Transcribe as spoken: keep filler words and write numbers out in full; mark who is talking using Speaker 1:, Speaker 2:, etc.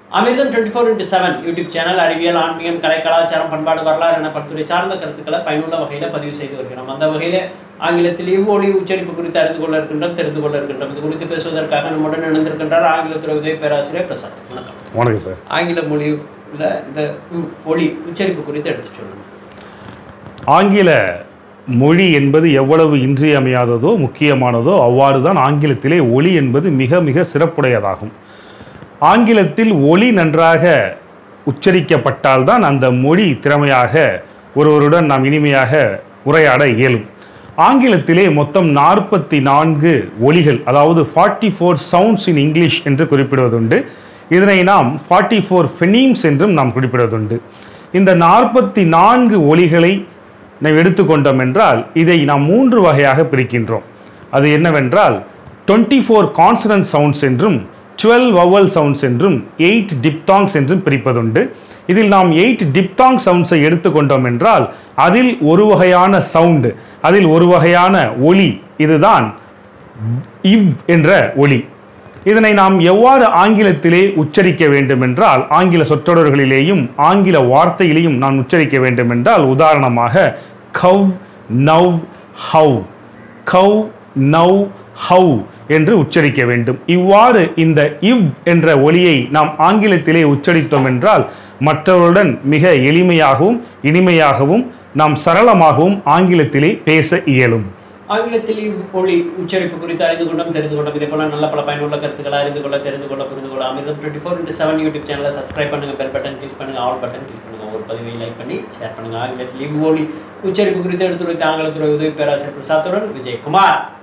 Speaker 1: அமிர்தம் twenty four into seven YouTube channel அறிவியல் ஆன்மீகம் கலை கலாச்சாரம் பண்பாடு வரலாறு என பல்துறை சார்ந்த கருத்துக்களை பயனுள்ள வகையில் பதிவு செய்து வருகிறோம். அந்த வகையில் ஆங்கிலத்தில் இவ்வொழி உச்சரிப்பு குறித்து அறிந்து கொள்ள இருக்கின்றோம், தெரிந்து கொள்ள இருக்கின்றோம். இது குறித்து பேசுவதற்காக நம்முடன் இணைந்திருக்கின்றார் ஆங்கிலத்துறை உதவி பேராசிரியர் பிரசாத். வணக்கம்.
Speaker 2: வணக்கம் சார்.
Speaker 1: ஆங்கில மொழியில் இந்த ஒளி உச்சரிப்பு குறித்து எடுத்து சொல்லுங்கள்.
Speaker 2: ஆங்கில மொழி என்பது எவ்வளவு இன்றியமையாததோ முக்கியமானதோ அவ்வாறு தான் ஆங்கிலத்திலே ஒலி என்பது மிக மிக சிறப்புடையதாகும். ஆங்கிலத்தில் ஒலி நன்றாக உச்சரிக்கப்பட்டால்தான் அந்த மொழி திறமையாக ஒருவருடன் நாம் இனிமையாக உரையாட இயலும். ஆங்கிலத்திலே மொத்தம் நாற்பத்தி நான்கு ஒலிகள், அதாவது forty four sounds in English என்று குறிப்பிடுவதுண்டு. இதனை நாம் ஃபார்ட்டி ஃபோர் ஃபெனீம்ஸ் என்றும் நாம் குறிப்பிடுவதுண்டு. இந்த நாற்பத்தி நான்கு ஒலிகளை நாம் எடுத்துக்கொண்டோம் என்றால் இதை நாம் மூன்று வகையாக பிரிக்கின்றோம். அது என்னவென்றால் டுவெண்ட்டி ஃபோர் கான்சனன்ட் சவுண்ட்ஸ் என்றும் டுவெல் வவல் சவுண்ட்ஸ் என்றும் எயிட் டிப்தாங்ஸ் என்றும் பிரிப்பதுண்டு. இதில் நாம் எயிட் டிப்தாங் சவுண்ட்ஸை எடுத்துக்கொண்டோம் என்றால் அதில் ஒரு வகையான சவுண்டு, அதில் ஒரு வகையான ஒலி, இதுதான் இவ் என்ற ஒலி. இதனை நாம் எவ்வாறு ஆங்கிலத்திலே உச்சரிக்க வேண்டும் என்றால் ஆங்கில சொற்றொடர்களிலேயும் ஆங்கில வார்த்தையிலேயும் நான் உச்சரிக்க வேண்டும் என்றால் உதாரணமாக cow now how, cow now how என்று உச்சரிக்க வேண்டும். இவ்வாறு இந்த இவ் என்ற ஒலியை நாம் ஆங்கிலத்திலே உச்சரித்தோம் என்றால் மற்றவருடன் மிக எளிமையாகவும் இனிமையாகவும் நாம் சரளமாகவும் ஆங்கிலத்திலே பேச இயலும்.
Speaker 1: ஆங்கிலத்தில் ஒளி உச்சரிப்பு குறித்து அறிந்து கொண்டோம், தெரிந்து கொண்டோம். இதே போல நல்ல பல பயனுள்ள கருத்துக்களை அறிந்து கொள்ள, தெரிந்து கொள்ள, புரிந்து கொள்ள Amirtham twenty four into seven YouTube சேனலை சப்ஸ்கிரைப் பண்ணுங்க, பெல் பட்டன் கிளிக் பண்ணுங்க, ஆல் பட்டன் கிளிக் பண்ணுங்க, ஒரு பதிவை லைக் பண்ணி ஷேர் பண்ணுங்க. ஆங்கிலத்தில் இவ்வொலி உச்சரிப்பு குறித்து எடுத்துரைத்த ஆங்கிலத்துறை உதவி பேராசிரியர் பிரசாத்துடன் விஜயகுமார்.